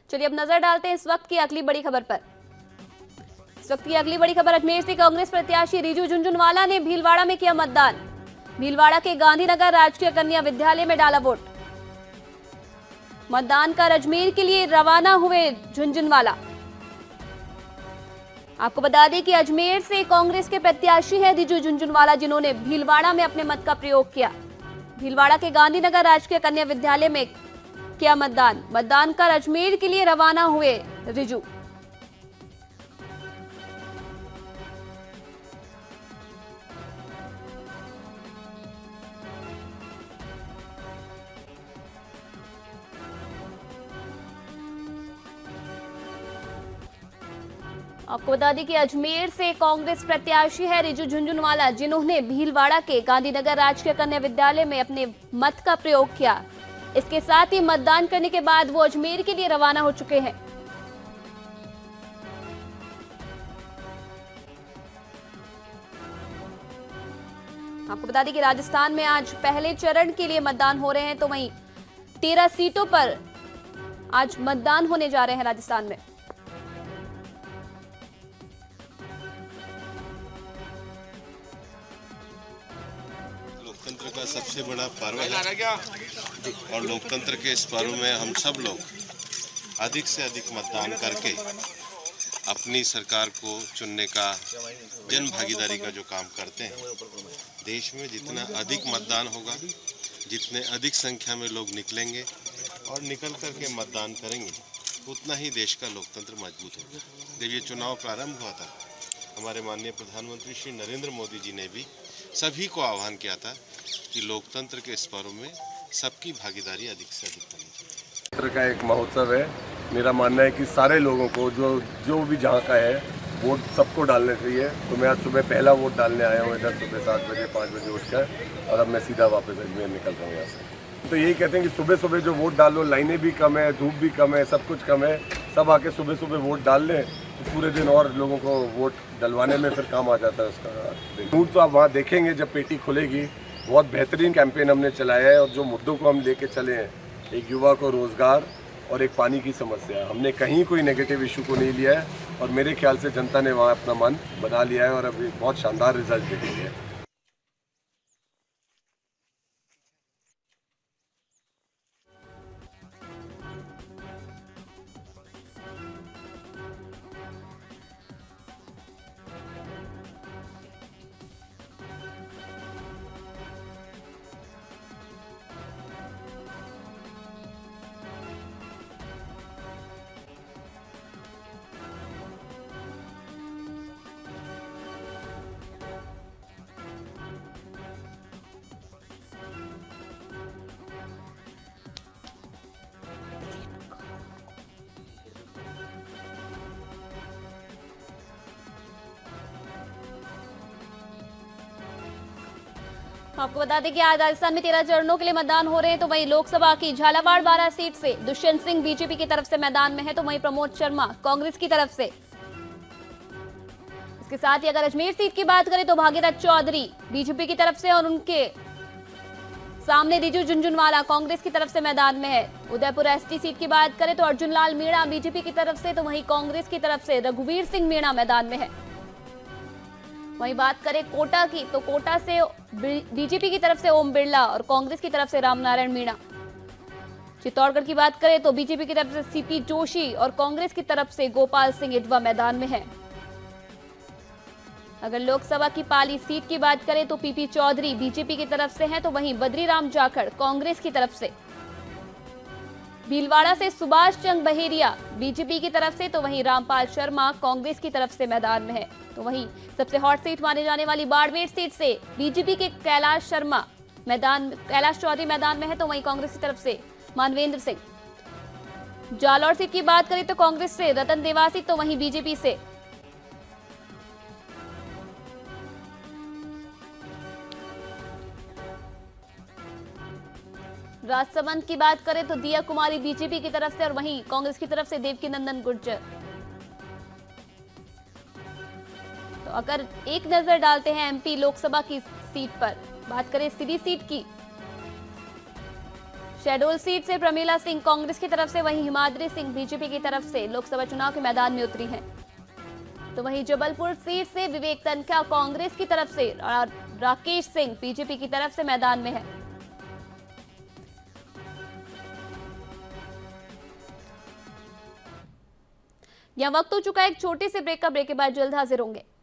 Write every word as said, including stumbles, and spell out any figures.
चलिए अब नजर डालते हैं इस वक्त की अगली बड़ी खबर पर। इस वक्त की अगली बड़ी खबर, अजमेर से कांग्रेस प्रत्याशी रिजू झुनझुनवाला ने भीलवाड़ा में किया मतदान। भीलवाड़ा के गांधीनगर राजकीय कन्या विद्यालय में डाला वोट। मतदान कर अजमेर के लिए रवाना हुए झुनझुनवाला। आपको बता दें कि अजमेर से कांग्रेस के प्रत्याशी हैं रिजू झुनझुनवाला, जिन्होंने भीलवाड़ा में अपने मत का प्रयोग किया। भीलवाड़ा के गांधीनगर राजकीय कन्या विद्यालय में किया मतदान। मतदान कर अजमेर के लिए रवाना हुए रिजू। आपको बता दें कि अजमेर से कांग्रेस प्रत्याशी है रिजू झुनझुनवाला, जिन्होंने भीलवाड़ा के गांधीनगर राजकीय कन्या विद्यालय में अपने मत का प्रयोग किया। इसके साथ ही मतदान करने के बाद वो अजमेर के लिए रवाना हो चुके हैं। आपको बता दें कि राजस्थान में आज पहले चरण के लिए मतदान हो रहे हैं, तो वहीं तेरह सीटों पर आज मतदान होने जा रहे हैं राजस्थान में। लोकतंत्र का सबसे बड़ा पर्व है और लोकतंत्र के इस पर्व में हम सब लोग अधिक से अधिक मतदान करके अपनी सरकार को चुनने का जन भागीदारी का जो काम करते हैं। देश में जितना अधिक मतदान होगा, जितने अधिक संख्या में लोग निकलेंगे और निकल करके मतदान करेंगे, उतना ही देश का लोकतंत्र मजबूत होगा। जब ये चुनाव प्रारंभ हुआ था, हमारे माननीय प्रधानमंत्री श्री नरेंद्र मोदी जी ने भी सभी को आह्वान किया था कि लोकतंत्र के इस पर्व में सबकी भागीदारी अधिक से अधिक होनी चाहिए। लोकतंत्र का एक महोत्सव है। मेरा मानना है कि सारे लोगों को जो जो भी जहाँ का है वोट सबको डालने चाहिए। तो मैं आज सुबह पहला वोट डालने आया हूँ इधर, सुबह सात बजे पाँच बजे उठकर, और अब मैं सीधा वापस अजमेर निकल रहा हूँ यहाँ से। तो यही कहते हैं कि सुबह सुबह जो वोट डालो, लाइनें भी कम है, धूप भी कम है, सब कुछ कम है, सब आके सुबह सुबह वोट डाल लें तो पूरे दिन और लोगों को वोट डलवाने में फिर काम आ जाता है उसका। मूड तो आप वहाँ देखेंगे जब पेटी खुलेगी। बहुत बेहतरीन कैंपेन हमने चलाया है और जो मुद्दों को हम लेके चले हैं, एक युवा को रोजगार और एक पानी की समस्या, हमने कहीं कोई नेगेटिव इशू को नहीं लिया है और मेरे ख्याल से जनता ने वहाँ अपना मन बना लिया है और अभी बहुत शानदार रिजल्ट दे दिए हैं। आपको बता दें कि आज राजस्थान में तेरह चरणों के लिए मतदान हो रहे हैं, तो वहीं लोकसभा की झालावाड़ बारह सीट से दुष्यंत सिंह बीजेपी की तरफ से मैदान में है, तो वहीं प्रमोद शर्मा कांग्रेस की तरफ से। इसके साथ ही अगर अजमेर सीट की बात करें तो भागीरथ चौधरी बीजेपी की तरफ से और उनके सामने रिजू झुनझुनवाला कांग्रेस की तरफ से मैदान में है। उदयपुर एसटी सीट की बात करें तो अर्जुन लाल मीणा बीजेपी की तरफ से, तो वहीं कांग्रेस की तरफ से रघुवीर सिंह मीणा मैदान में है। वहीं बात करें कोटा की तो कोटा से बीजेपी की तरफ से ओम बिरला और कांग्रेस की तरफ से रामनारायण मीणा। चित्तौड़गढ़ की बात करें तो बीजेपी की तरफ से सीपी जोशी और कांग्रेस की तरफ से गोपाल सिंह इटवा मैदान में है। अगर लोकसभा की पाली सीट की बात करें तो पीपी चौधरी बीजेपी की तरफ से हैं, तो वहीं बद्रीराम जाखड़ कांग्रेस की तरफ से। भीलवाड़ा से सुभाष चंद्र बहेरिया बीजेपी की तरफ से, तो वहीं रामपाल शर्मा कांग्रेस की तरफ से मैदान में है। तो वहीं सबसे हॉट सीट माने जाने वाली बाड़मेर सीट से बीजेपी के कैलाश शर्मा मैदान कैलाश चौधरी मैदान में है, तो वहीं कांग्रेस की तरफ से मानवेंद्र सिंह। जालौर सीट की बात करें तो कांग्रेस से रतन देवासी, तो वहीं बीजेपी से राजसमंद की बात करें तो दिया कुमारी बीजेपी की तरफ से और वहीं कांग्रेस की तरफ से देवकी नंदन गुर्जर। तो अगर एक नजर डालते हैं एमपी लोकसभा की सीट पर, बात करें सीधी सीट की, शहडोल सीट से प्रमीला सिंह कांग्रेस की तरफ से, वहीं हिमाद्री सिंह बीजेपी की तरफ से लोकसभा चुनाव के मैदान में उतरी हैं। तो वहीं जबलपुर सीट से विवेक तनखा कांग्रेस की तरफ से और राकेश सिंह बीजेपी की तरफ से मैदान में है। यह वक्त हो चुका है एक छोटे से ब्रेक का। ब्रेक के बाद जल्द हाजिर होंगे।